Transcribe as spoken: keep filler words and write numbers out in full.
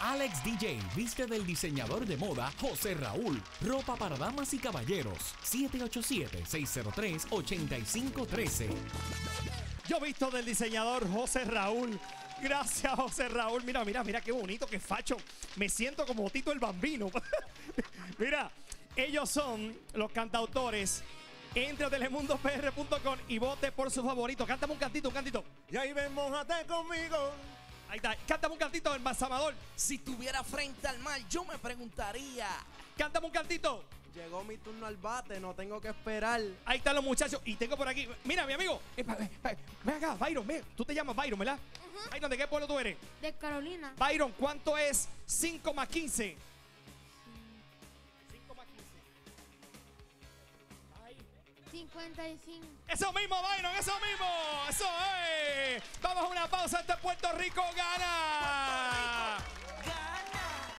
Alex D J viste del diseñador de moda José Raúl. Ropa para damas y caballeros. siete ocho siete, seis cero tres, ocho cinco uno tres. Yo visto del diseñador José Raúl. Gracias, José Raúl. Mira, mira, mira qué bonito, qué facho. Me siento como Tito el Bambino. Mira, ellos son los cantautores. Entre a telemundo p r punto com y vote por su favorito. Cántame un cantito, un cantito. Y ahí ven, mójate conmigo. Ahí está. Cántame un cantito, el Mazamador. Si estuviera frente al mar, yo me preguntaría. Cántame un cantito. Llegó mi turno al bate, no tengo que esperar. Ahí están los muchachos. Y tengo por aquí. Mira, mi amigo. Eh, pa- pa- Ven acá, Byron. Ven. Tú te llamas Byron, ¿verdad? Ujú. Byron, ¿de qué pueblo tú eres? De Carolina. Byron, ¿cuánto es cinco más quince? cinco más quince. cincuenta y cinco. Eso mismo, Byron, eso mismo. Eso es. Vamos a una pausa. Este Puerto Rico gana.